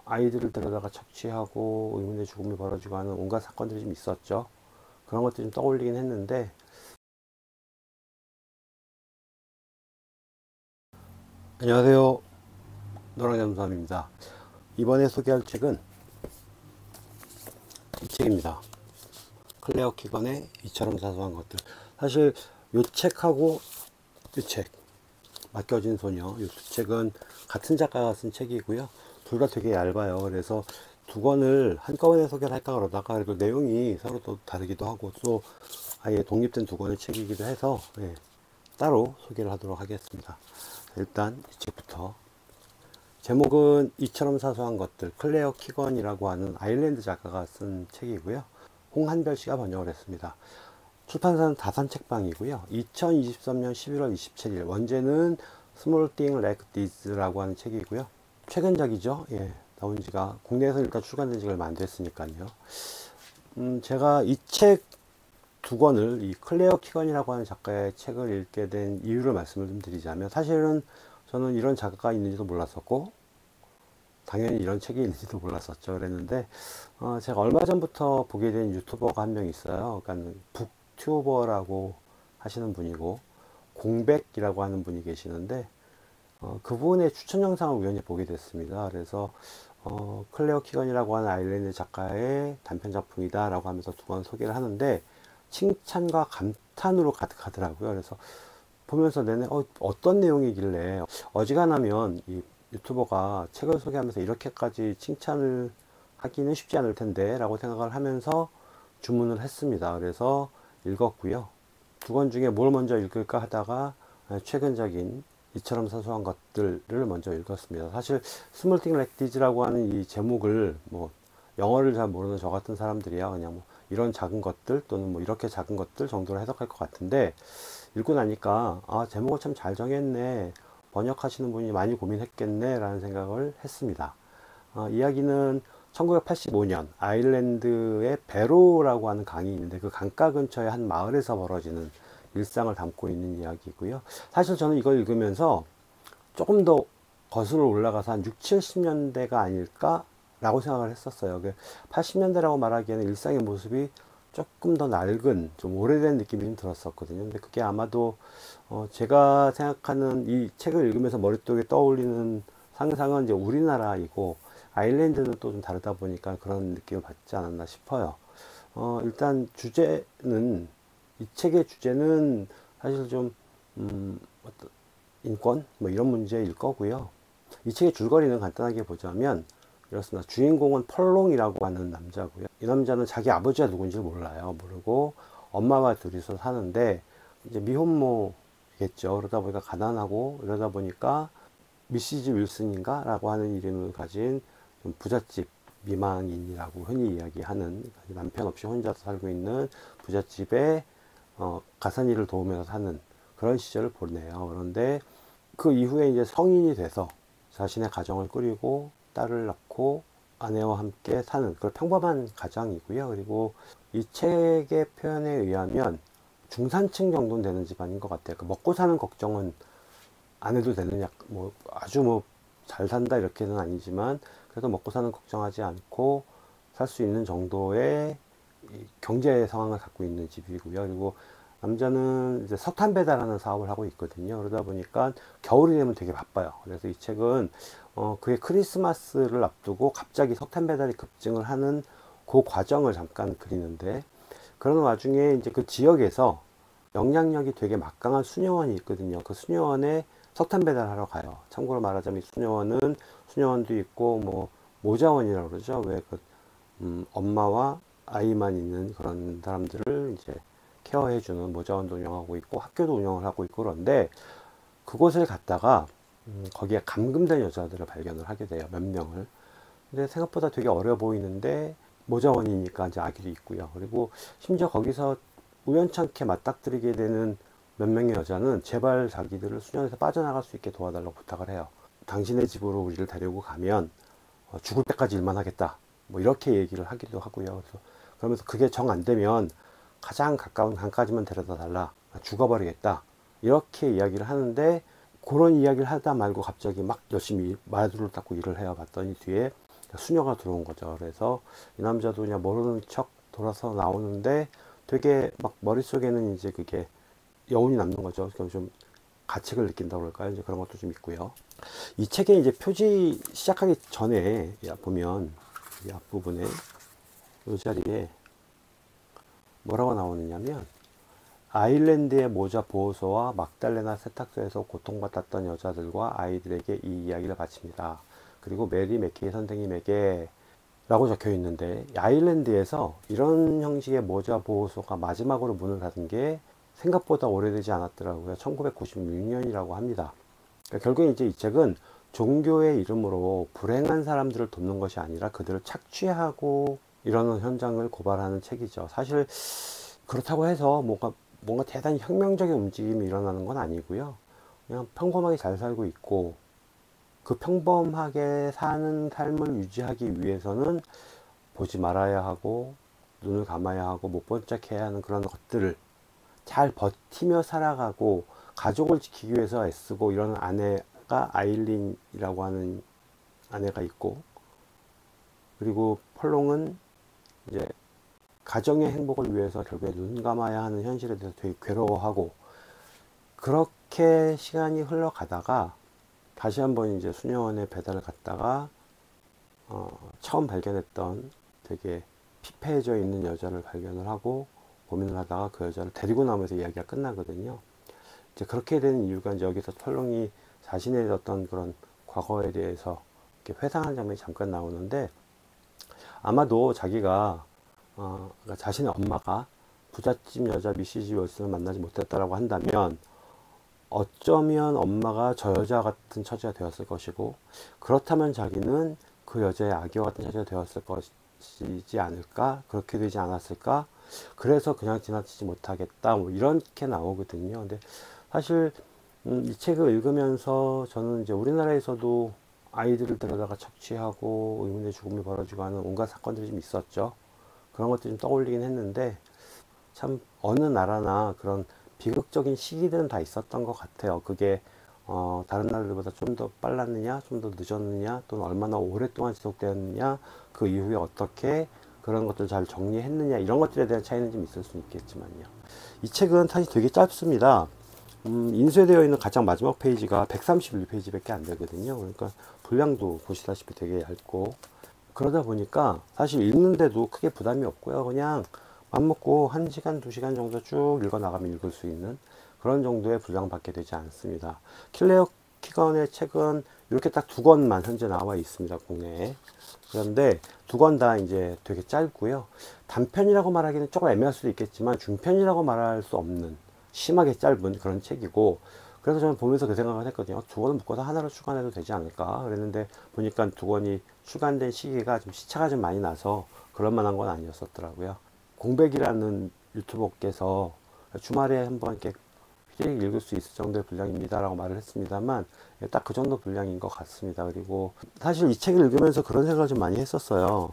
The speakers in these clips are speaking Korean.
아이들을 데려다가 착취하고 의문의 죽음이 벌어지고 하는 온갖 사건들이 좀 있었죠. 그런 것들이 좀 떠올리긴 했는데, 안녕하세요. 노랑잠수함입니다. 이번에 소개할 책은 이 책입니다. 클레어 키건의 이처럼 사소한 것들. 사실 이 책하고 이 책, 맡겨진 소녀, 이 두 책은 같은 작가가 쓴 책이고요. 둘 다 되게 얇아요. 그래서 두 권을 한꺼번에 소개를 할까 그러다가, 그리고 내용이 서로 또 다르기도 하고, 또 아예 독립된 두 권의 책이기도 해서, 따로 소개를 하도록 하겠습니다. 일단 이 책부터. 제목은 이처럼 사소한 것들, 클레어 키건이라고 하는 아일랜드 작가가 쓴 책이고요. 홍한별 씨가 번역을 했습니다. 출판사는 다산책방이고요. 2023년 11월 27일, 원제는 Small Thing Like This라고 하는 책이고요. 최근작이죠. 나온 지가, 국내에서 일단 출간된 지가 얼마 안 됐으니까요. 제가 이 책 두 권을, 이 클레어 키건이라고 하는 작가의 책을 읽게 된 이유를 말씀을 좀 드리자면, 사실은 저는 이런 작가가 있는지도 몰랐었고, 당연히 이런 책이 있는지도 몰랐었죠. 그랬는데, 제가 얼마 전부터 보게 된 유튜버가 한 명 있어요. 그러니까 북튜버라고 하시는 분이고, 공백이라고 하는 분이 계시는데, 그분의 추천 영상을 우연히 보게 됐습니다. 그래서 클레어 키건이라고 하는 아일랜드 작가의 단편 작품이다 라고 하면서 두 권 소개를 하는데, 칭찬과 감탄으로 가득하더라고요. 그래서 보면서 내내 어떤 내용이길래, 어지간하면 이 유튜버가 책을 소개하면서 이렇게까지 칭찬을 하기는 쉽지 않을 텐데 라고 생각을 하면서 주문을 했습니다. 그래서 읽었고요. 두 권 중에 뭘 먼저 읽을까 하다가 최근작인 이처럼 사소한 것들을 먼저 읽었습니다. 사실 스몰 띵 렉 디즈라고 하는 이 제목을, 뭐 영어를 잘 모르는 저 같은 사람들이야 그냥 뭐 이런 작은 것들 또는 뭐 이렇게 작은 것들 정도로 해석할 것 같은데, 읽고 나니까 제목을 참 잘 정했네, 번역하시는 분이 많이 고민했겠네 라는 생각을 했습니다. 이야기는 1985년 아일랜드의 베로라고 하는 강이 있는데, 그 강가 근처의 한 마을에서 벌어지는 일상을 담고 있는 이야기고요. 사실 저는 이걸 읽으면서 조금 더 거슬러 올라가서 한 6, 70년대가 아닐까 라고 생각을 했었어요. 80년대라고 말하기에는 일상의 모습이 조금 더 낡은, 좀 오래된 느낌이 좀 들었었거든요. 근데 그게 아마도 제가 생각하는, 이 책을 읽으면서 머릿속에 떠올리는 상상은 이제 우리나라이고, 아일랜드는 또 좀 다르다 보니까 그런 느낌을 받지 않았나 싶어요. 일단 주제는, 이 책의 주제는 사실 좀 어떤 인권 뭐 이런 문제일 거고요. 이 책의 줄거리는 간단하게 보자면 이렇습니다. 주인공은 펄롱이라고 하는 남자고요. 이 남자는 자기 아버지가 누군지 몰라요. 모르고 엄마와 둘이서 사는데, 이제 미혼모겠죠. 그러다 보니까 가난하고, 이러다 보니까 미시즈 윌슨인가 라고 하는 이름을 가진 좀 부잣집 미망인이라고 흔히 이야기하는, 남편 없이 혼자서 살고 있는 부잣집에 가산일을 도우면서 사는 그런 시절을 보내요. 그런데 그 이후에 이제 성인이 돼서 자신의 가정을 꾸리고 딸을 낳고 아내와 함께 사는 그런 평범한 가정이고요. 그리고 이 책의 표현에 의하면 중산층 정도는 되는 집안인 것 같아요. 먹고 사는 걱정은 안 해도 되는, 뭐 아주 뭐 잘 산다 이렇게는 아니지만, 그래도 먹고 사는 걱정하지 않고 살 수 있는 정도의 경제 상황을 갖고 있는 집이고요. 그리고 남자는 이제 석탄 배달하는 사업을 하고 있거든요. 그러다 보니까 겨울이 되면 되게 바빠요. 그래서 이 책은 그의 크리스마스를 앞두고 갑자기 석탄 배달이 급증을 하는 그 과정을 잠깐 그리는데, 그런 와중에 이제 그 지역에서 영향력이 되게 막강한 수녀원이 있거든요. 그 수녀원에 석탄 배달하러 가요. 참고로 말하자면 수녀원은, 수녀원도 있고 뭐 모자원이라고 그러죠. 왜 엄마와 아이만 있는 그런 사람들을 이제 케어해주는 모자원도 운영하고 있고 학교도 운영을 하고 있고, 그런데 그곳을 갔다가 거기에 감금된 여자들을 발견을 하게 돼요. 몇 명을. 근데 생각보다 되게 어려 보이는데 모자원이니까 이제 아기도 있고요. 그리고 심지어 거기서 우연찮게 맞닥뜨리게 되는 몇 명의 여자는 제발 자기들을 수련에서 빠져나갈 수 있게 도와달라고 부탁을 해요. 당신의 집으로 우리를 데리고 가면 죽을 때까지 일만 하겠다, 뭐 이렇게 얘기를 하기도 하고요. 그래서 그러면서 그게 정 안 되면 가장 가까운 강까지만 데려다 달라, 죽어버리겠다, 이렇게 이야기를 하는데, 그런 이야기를 하다 말고 갑자기 막 열심히 마루를 닦고 일을 해요. 봤더니 뒤에 수녀가 들어온 거죠. 그래서 이 남자도 그냥 모르는 척 돌아서 나오는데 되게 막 머릿속에는 이제 그게 여운이 남는 거죠. 그럼 좀 가책을 느낀다고 그럴까요? 이제 그런 것도 좀 있고요. 이 책의 이제 표지 시작하기 전에 보면 이 앞부분에 이 자리에 뭐라고 나오느냐면 아일랜드의 모자 보호소와 막달레나 세탁소에서 고통받았던 여자들과 아이들에게 이 이야기를 바칩니다. 그리고 메리 맥케이 선생님에게 라고 적혀 있는데, 아일랜드에서 이런 형식의 모자 보호소가 마지막으로 문을 닫은 게 생각보다 오래되지 않았더라고요. 1996년이라고 합니다. 그러니까 결국 이제 이 책은 종교의 이름으로 불행한 사람들을 돕는 것이 아니라 그들을 착취하고 이러는 현장을 고발하는 책이죠. 사실 그렇다고 해서 뭔가 대단히 혁명적인 움직임이 일어나는 건 아니고요. 그냥 평범하게 잘 살고 있고, 그 평범하게 사는 삶을 유지하기 위해서는 보지 말아야 하고 눈을 감아야 하고 못 본 척 해야 하는 그런 것들을 잘 버티며 살아가고 가족을 지키기 위해서 애쓰고 이런 아내가 아일린이라고 하는 아내가 있고, 그리고 폴롱은 이제 가정의 행복을 위해서 결국에 눈 감아야 하는 현실에 대해서 되게 괴로워하고, 그렇게 시간이 흘러가다가 다시 한번 이제 수녀원에 배달을 갔다가 처음 발견했던 되게 피폐해져 있는 여자를 발견을 하고 고민을 하다가 그 여자를 데리고 나오면서 이야기가 끝나거든요. 이제 그렇게 된 이유가 이제 여기서 펄롱이 자신의 어떤 그런 과거에 대해서 이렇게 회상하는 장면이 잠깐 나오는데, 아마도 자기가 그러니까 자신의 엄마가 부잣집 여자 미시즈 윌슨을 만나지 못했다라고 한다면 어쩌면 엄마가 저 여자 같은 처지가 되었을 것이고, 그렇다면 자기는 그 여자의 아기와 같은 처지가 되었을 것이지 않을까, 그렇게 되지 않았을까, 그래서 그냥 지나치지 못하겠다, 뭐 이렇게 나오거든요. 근데 사실 이 책을 읽으면서 저는 이제 우리나라에서도 아이들을 데려다가 착취하고 의문의 죽음이 벌어지고 하는 온갖 사건들이 좀 있었죠. 그런 것들이 좀 떠올리긴 했는데, 참 어느 나라나 그런 비극적인 시기들은 다 있었던 것 같아요. 그게 다른 나라들보다 좀 더 빨랐느냐, 좀 더 늦었느냐, 또는 얼마나 오랫동안 지속되었느냐, 그 이후에 어떻게 그런 것들을 잘 정리했느냐, 이런 것들에 대한 차이는 좀 있을 수 있겠지만요. 이 책은 사실 되게 짧습니다. 인쇄되어 있는 가장 마지막 페이지가 131페이지밖에 안 되거든요. 그러니까 분량도 보시다시피 되게 얇고, 그러다 보니까 사실 읽는데도 크게 부담이 없고요. 그냥 맘먹고 1시간, 2시간 정도 쭉 읽어 나가면 읽을 수 있는 그런 정도의 분량밖에 되지 않습니다. 클레어 키건의 책은 이렇게 딱 2권만 현재 나와 있습니다, 국내에. 그런데 2권 다 이제 되게 짧고요. 단편이라고 말하기는 조금 애매할 수도 있겠지만 중편이라고 말할 수 없는 심하게 짧은 그런 책이고, 그래서 저는 보면서 그 생각을 했거든요. 2권을 묶어서 하나로 출간해도 되지 않을까 그랬는데, 보니까 2권이 출간된 시기가 좀 시차가 좀 많이 나서 그럴 만한 건 아니었었더라고요. 공백이라는 유튜버께서 주말에 한번 이렇게 휘저리 읽을 수 있을 정도의 분량입니다 라고 말을 했습니다만, 딱 그 정도 분량인 것 같습니다. 그리고 사실 이 책을 읽으면서 그런 생각을 좀 많이 했었어요.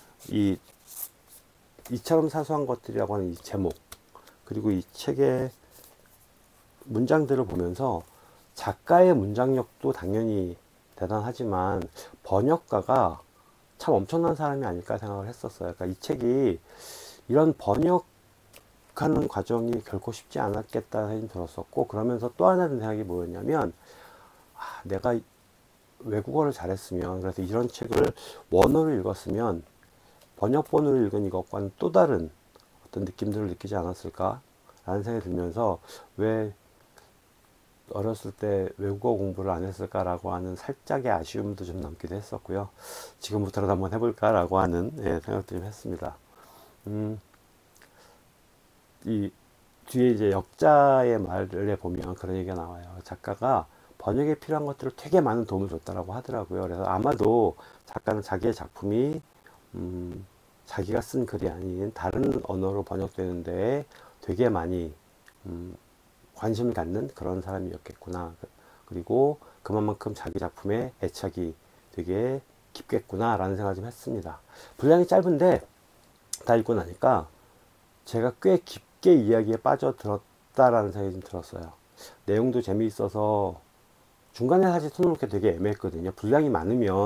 이처럼 사소한 것들이라고 하는 이 제목, 그리고 이 책의 문장들을 보면서 작가의 문장력도 당연히 대단하지만 번역가가 참 엄청난 사람이 아닐까 생각을 했었어요. 그러니까 이 책이 이런 번역하는 과정이 결코 쉽지 않았겠다는 생각이 들었었고, 그러면서 또 하나 든 생각이 뭐였냐면, 내가 외국어를 잘했으면, 그래서 이런 책을 원어로 읽었으면 번역본으로 읽은 이것과는 또 다른 어떤 느낌들을 느끼지 않았을까 라는 생각이 들면서, 왜 어렸을 때 외국어 공부를 안 했을까라고 하는 살짝의 아쉬움도 좀 남기도 했었고요. 지금부터라도 한번 해볼까라고 하는 생각도 좀 했습니다. 이 뒤에 이제 역자의 말에 보면 그런 얘기가 나와요. 작가가 번역에 필요한 것들을 되게 많은 도움을 줬다라고 하더라고요. 그래서 아마도 작가는 자기의 작품이 자기가 쓴 글이 아닌 다른 언어로 번역되는데 되게 많이 관심을 갖는 그런 사람이었겠구나. 그리고 그만큼 자기 작품에 애착이 되게 깊겠구나 라는 생각을 좀 했습니다. 분량이 짧은데 다 읽고 나니까 제가 꽤 깊게 이야기에 빠져들었다라는 생각이 좀 들었어요. 내용도 재미있어서 중간에 사실 손을 놓기 되게 애매했거든요. 분량이 많으면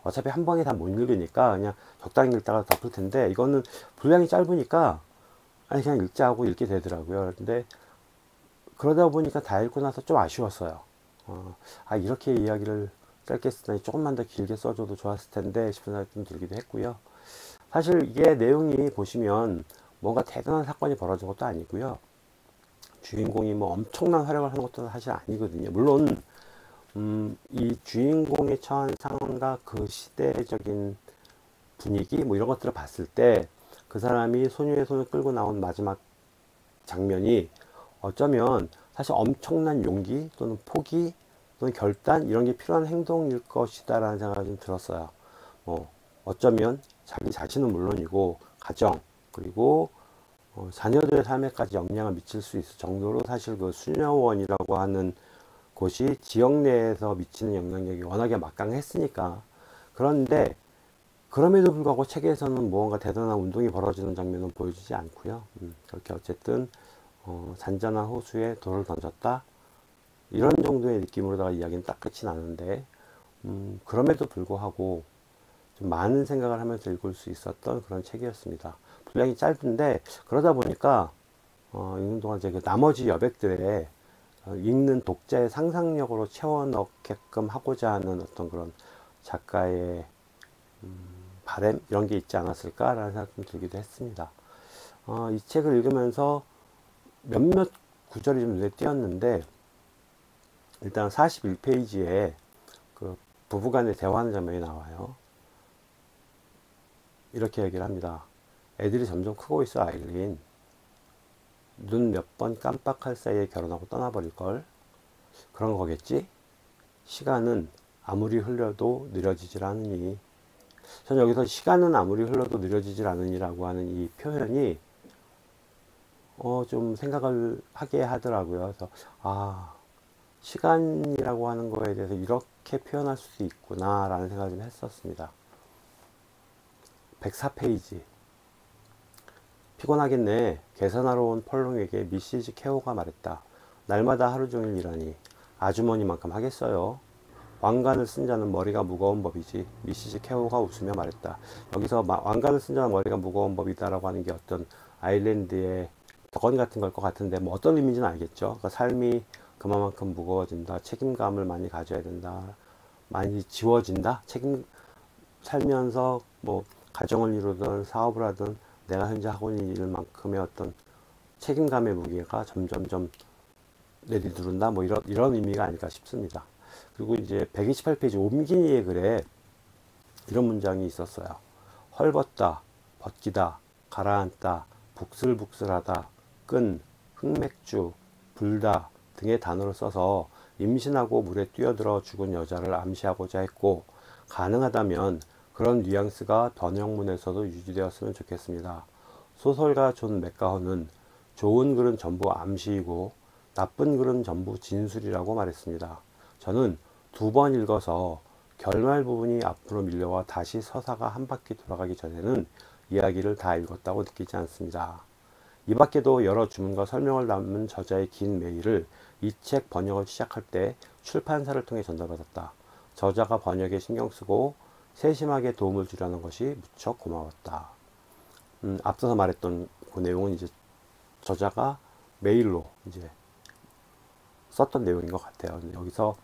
어차피 한 번에 다 못 읽으니까 그냥 적당히 읽다가 덮을 텐데, 이거는 분량이 짧으니까 아니 그냥 읽자 하고 읽게 되더라고요. 근데 그러다 보니까 다 읽고 나서 좀 아쉬웠어요. 이렇게 이야기를 짧게 쓰다니 조금만 더 길게 써줘도 좋았을 텐데 싶은 생각이 좀 들기도 했고요. 사실 이게 내용이 보시면 뭔가 대단한 사건이 벌어진 것도 아니고요. 주인공이 뭐 엄청난 활약을 하는 것도 사실 아니거든요. 물론 이 주인공의 처한 상황과 그 시대적인 분위기 뭐 이런 것들을 봤을 때 그 사람이 소녀의 손을 끌고 나온 마지막 장면이 어쩌면 사실 엄청난 용기 또는 포기 또는 결단 이런 게 필요한 행동일 것이다 라는 생각이 좀 들었어요. 어쩌면 자기 자신은 물론이고 가정 그리고 자녀들의 삶에까지 영향을 미칠 수 있을 정도로 사실 그 수녀원이라고 하는 곳이 지역 내에서 미치는 영향력이 워낙에 막강했으니까. 그런데 그럼에도 불구하고 책에서는 무언가 대단한 운동이 벌어지는 장면은 보여주지 않고요. 그렇게 어쨌든 잔잔한 호수에 돌을 던졌다 이런 정도의 느낌으로다가 이야기는 딱 끝이 나는데 그럼에도 불구하고 좀 많은 생각을 하면서 읽을 수 있었던 그런 책이었습니다. 분량이 짧은데 그러다 보니까 읽는 동안 이제 그 나머지 여백들에 읽는 독자의 상상력으로 채워 넣게끔 하고자 하는 어떤 그런 작가의 바람 이런 게 있지 않았을까라는 생각이 좀 들기도 했습니다. 이 책을 읽으면서 몇몇 구절이 좀 눈에 띄었는데 일단 41페이지에 그 부부간의 대화하는 장면이 나와요. 이렇게 얘기를 합니다. 애들이 점점 크고 있어 아일린. 눈 몇 번 깜빡할 사이에 결혼하고 떠나버릴걸. 그런 거겠지? 시간은 아무리 흘려도 느려지질 않으니. 저는 여기서 시간은 아무리 흘러도 느려지질 않으니라고 하는 이 표현이 좀 생각을 하게 하더라고요. 그래서 시간이라고 하는 거에 대해서 이렇게 표현할 수 있구나 라는 생각을 좀 했었습니다. 104페이지 피곤하겠네. 계산하러 온 펄롱에게 미시즈 케호가 말했다. 날마다 하루 종일 일하니 아주머니만큼 하겠어요. 왕관을 쓴 자는 머리가 무거운 법이지. 미시즈 케호가 웃으며 말했다. 여기서 왕관을 쓴 자는 머리가 무거운 법이다라고 하는 게 어떤 아일랜드의 덕언 같은 걸 것 같은데 뭐 어떤 의미인지는 알겠죠. 그러니까 삶이 그만큼 무거워진다. 책임감을 많이 가져야 된다. 많이 지워진다. 살면서 뭐 가정을 이루든 사업을 하든 내가 현재 하고 있는 일만큼의 어떤 책임감의 무게가 점점점 내리두른다. 뭐 이런 의미가 아닐까 싶습니다. 그리고 이제 128페이지 옴기니의 글에 이런 문장이 있었어요. 헐벗다, 벗기다, 가라앉다, 북슬북슬하다, 끈, 흑맥주, 불다 등의 단어를 써서 임신하고 물에 뛰어들어 죽은 여자를 암시하고자 했고 가능하다면 그런 뉘앙스가 번역문에서도 유지되었으면 좋겠습니다. 소설가 존 맥가허는 좋은 글은 전부 암시이고 나쁜 글은 전부 진술이라고 말했습니다. 저는 2번 읽어서 결말 부분이 앞으로 밀려와 다시 서사가 한 바퀴 돌아가기 전에는 이야기를 다 읽었다고 느끼지 않습니다. 이 밖에도 여러 주문과 설명을 담은 저자의 긴 메일을 이 책 번역을 시작할 때 출판사를 통해 전달받았다. 저자가 번역에 신경 쓰고 세심하게 도움을 주려는 것이 무척 고마웠다. 앞서서 말했던 그 내용은 이제 저자가 메일로 이제 썼던 내용인 것 같아요. 근데 여기서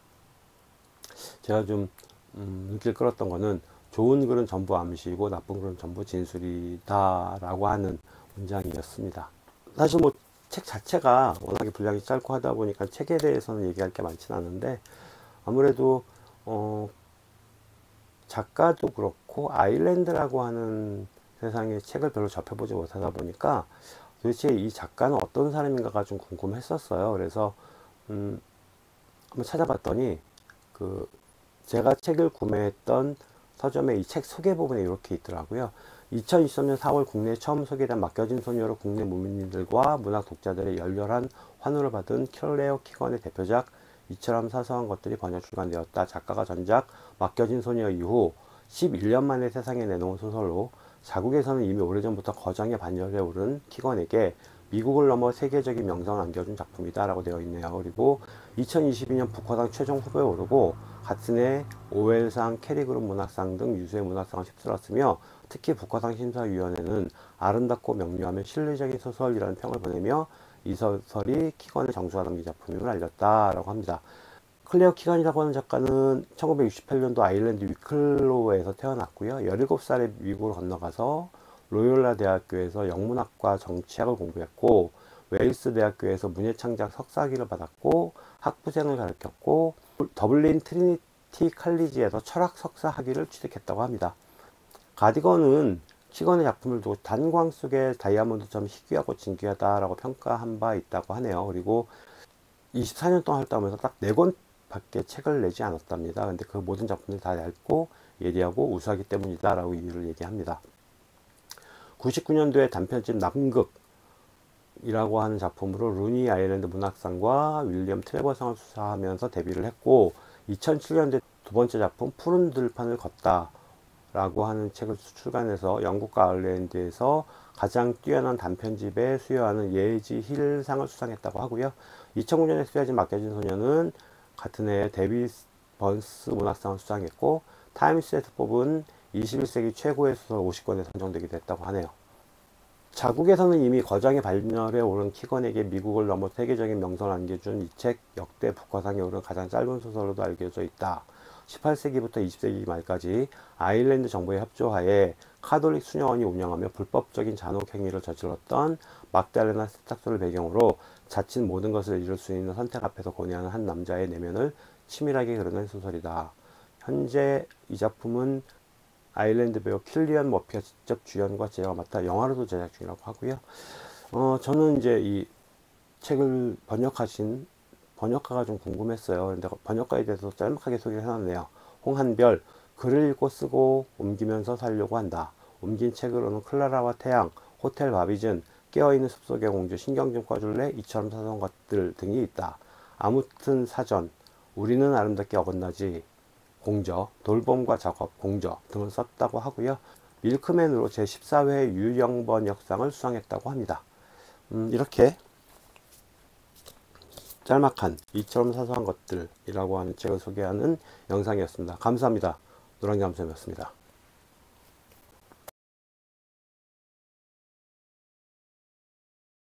제가 좀 눈길 끌었던 거는 좋은 글은 전부 암시이고 나쁜 글은 전부 진술이다 라고 하는 문장이었습니다. 사실 뭐 책 자체가 워낙에 분량이 짧고 하다 보니까 책에 대해서는 얘기할 게 많지는 않은데 아무래도 작가도 그렇고 아일랜드라고 하는 세상의 책을 별로 접해보지 못하다 보니까 도대체 이 작가는 어떤 사람인가가 좀 궁금했었어요. 그래서 한번 찾아봤더니 제가 책을 구매했던 서점에 이 책 소개 부분에 이렇게 있더라고요. 2023년 4월 국내에 처음 소개된 맡겨진 소녀로 국내 문민들과 문학 독자들의 열렬한 환호를 받은 클레어 키건의 대표작 이처럼 사소한 것들이 번역 출간되었다. 작가가 전작 맡겨진 소녀 이후 11년 만에 세상에 내놓은 소설로 자국에서는 이미 오래전부터 거장의 반열에 오른 키건에게 미국을 넘어 세계적인 명성을 안겨준 작품이다 라고 되어 있네요. 그리고 2022년 북화상 최종 후보에 오르고 같은 해 오웰상, 캐리그룹 문학상 등 유수의 문학상을 휩쓸었으며 특히 북화상 심사위원회는 아름답고 명료하며 실리적인 소설이라는 평을 보내며 이 소설이 키건의 정수가 담긴 작품임을 알렸다라고 합니다. 클레어 키건이라고 하는 작가는 1968년도 아일랜드 위클로에서 태어났고요. 17살에 미국으로 건너가서 로욜라 대학교에서 영문학과 정치학을 공부했고 웨일스 대학교에서 문예창작 석사학위를 받았고 학부생을 가르쳤고 더블린 트리니티 칼리지에서 철학 석사 학위를 취득했다고 합니다. 가디건은 키건의 작품을 두고 단광 속의 다이아몬드처럼 희귀하고 진귀하다라고 평가한 바 있다고 하네요. 그리고 24년 동안 활동하면서 딱 4권밖에 책을 내지 않았답니다. 근데 그 모든 작품들이 다 얇고 예리하고 우수하기 때문이다 라고 이유를 얘기합니다. 99년도에 단편집 남극이라고 하는 작품으로 루니 아일랜드 문학상과 윌리엄 트레버상을 수상하면서 데뷔를 했고 2007년도에 두 번째 작품 푸른 들판을 걷다 라고 하는 책을 출간해서 영국과 아일랜드에서 가장 뛰어난 단편집에 수여하는 예지 힐상을 수상했다고 하고요. 2009년에 수여진 맡겨진 소녀는 같은 해에 데비 번스 문학상을 수상했고 타임스에서 뽑은 21세기 최고의 소설 50권에 선정되기도 했다고 하네요. 자국에서는 이미 거장의 발열에 오른 키건에게 미국을 넘어 세계적인 명성을 안겨준 이 책 역대 북화상에 오른 가장 짧은 소설로도 알려져 있다. 18세기부터 20세기 말까지 아일랜드 정부의 협조하에 카톨릭 수녀원이 운영하며 불법적인 잔혹 행위를 저질렀던 막달레나 세탁소를 배경으로 자칫 모든 것을 잃을 수 있는 선택 앞에서 고뇌하는 한 남자의 내면을 치밀하게 그려낸 소설이다. 현재 이 작품은 아일랜드 배우 킬리언 머피가 직접 주연과 제작을 맡아 영화로도 제작 중이라고 하고요. 저는 이제 이 책을 번역하신 번역가가 좀 궁금했어요. 근데 번역가에 대해서 짤막하게 소개를 해놨네요. 홍한별, 글을 읽고 쓰고 옮기면서 살려고 한다. 옮긴 책으로는 클라라와 태양, 호텔 바비즌, 깨어있는 숲속의 공주, 신경 좀 꺼줄래? 이처럼 사소한 것들 등이 있다. 아무튼 사전, 우리는 아름답게 어긋나지, 공저, 돌봄과 작업, 공저 등을 썼다고 하고요. 밀크맨으로 제14회 유영번역상을 수상했다고 합니다. 이렇게 짤막한 이처럼 사소한 것들이라고 하는 책을 소개하는 영상이었습니다. 감사합니다. 노랑잠수였습니다.